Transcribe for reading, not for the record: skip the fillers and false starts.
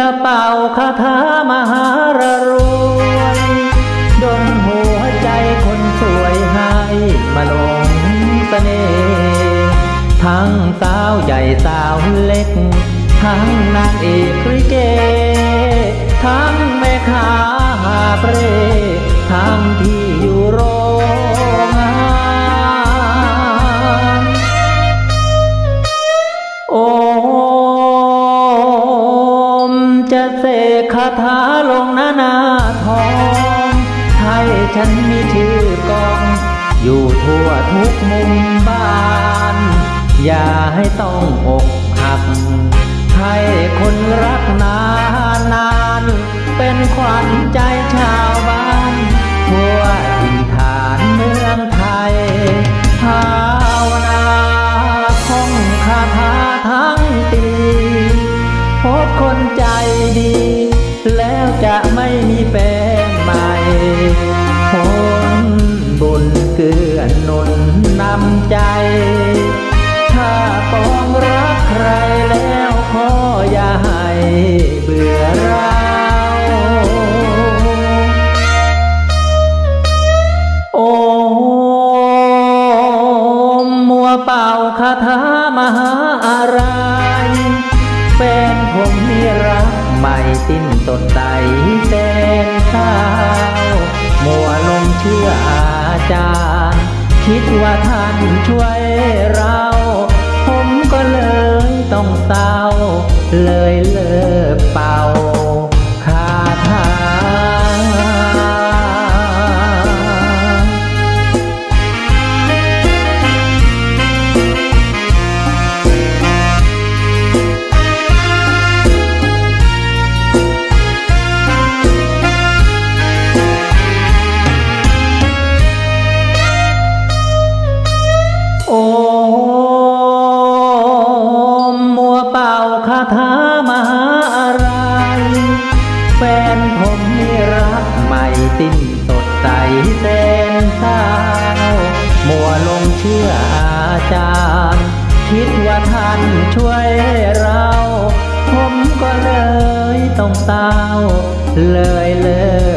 เป่าคาถามหารรวยดลหัวใจคนสวยให้มาหลงเสน่ห์ทั้งสาวใหญ่สาวเล็กทั้งนางเอกลิเกทั้งแม่ค้าหาเปรทั้งที่อยู่โรงงานโอมจะเสกคาถาลงหน้าทองให้ฉันมีชื่อกองอยู่ทั่วทุกมุมบ้านอย่าให้ต้องอกหักให้คนรักนานเป็นขวัญใจชาวบ้านทั่วถิ่นฐานเมืองไทยภาวนาท่องคาถาทั้งปีพบคนใจดีแล้วจะไม่มีแฟนใหม่ผลบุญเกื้อหนุนนำใจถ้าปองรักใครแล้วขออย่าให้เบื่อเราโอมมัวเป่าคาถามหาอะไรแฟนผมมีรักใหม่สิ้นสดใสแสนเศร้ามัวลงเชื่ออาจารย์คิดว่าท่านช่วยเราผมก็เลยต้องเศร้าเลยเลิกเป่าคาถาโอมมัวเป่าคาถามหาอะไรแฟนผมมีรักใหม่สิ้นสดใสแสนเศร้ามัวลงเชื่ออาจารย์คิดว่าท่านช่วยเราผมก็เลยต้องเศร้าเลย